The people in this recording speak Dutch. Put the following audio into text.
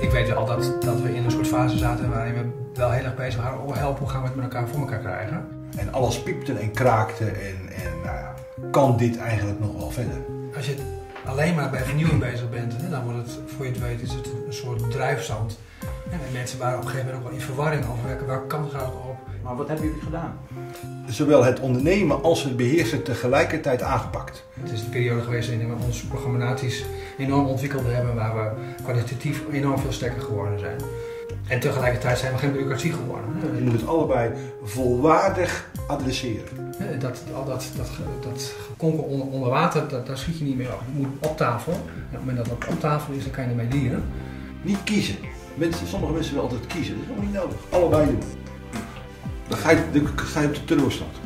Ik weet wel dat we in een soort fase zaten waarin we wel heel erg bezig waren. Oh, help, hoe gaan we het met elkaar voor elkaar krijgen? En alles piepte en kraakte en nou ja, kan dit eigenlijk nog wel verder? Als je alleen maar bij vernieuwing bezig bent, hè, dan wordt het, voor je het weet, is het een soort drijfzand. En mensen waren op een gegeven moment ook wel in verwarring over welke kant gaat het op. Maar wat hebben jullie gedaan? Zowel het ondernemen als het beheersen tegelijkertijd aangepakt. Het is de periode geweest waarin we onze programmaties enorm ontwikkeld hebben, waar we kwalitatief enorm veel sterker geworden zijn. En tegelijkertijd zijn we geen bureaucratie geworden. Je moet het allebei volwaardig adresseren. Dat gekonkel onder water, daar schiet je niet mee op. Je moet op tafel. En op het moment dat het op tafel is, dan kan je ermee dienen. Niet kiezen. Sommige mensen willen altijd kiezen. Dat is ook niet nodig. Allebei doen. Dan ga je op de teleurstand.